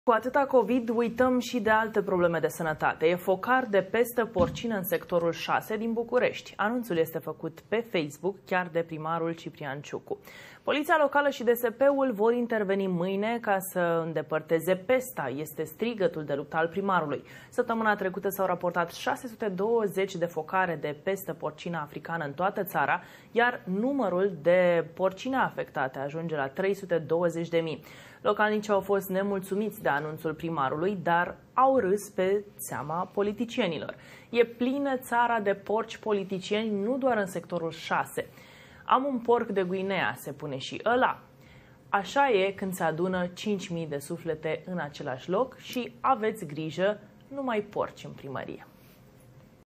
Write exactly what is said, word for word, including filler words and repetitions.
Cu atâta COVID, uităm și de alte probleme de sănătate. E focar de pestă porcină în sectorul șase din București. Anunțul este făcut pe Facebook chiar de primarul Ciprian Ciucu. Poliția locală și D S P-ul vor interveni mâine ca să îndepărteze pesta. Este strigătul de luptă al primarului. Săptămâna trecută s-au raportat șase sute douăzeci de focare de pestă porcină africană în toată țara, iar numărul de porcine afectate ajunge la trei sute douăzeci de mii. Localnicii au fost nemulțumiți de anunțul primarului, dar au râs pe seama politicienilor. E plină țara de porci politicieni, nu doar în sectorul șase. Am un porc de Guinea, se pune și ăla. Așa e când se adună cinci mii de suflete în același loc și aveți grijă, nu mai porci în primărie.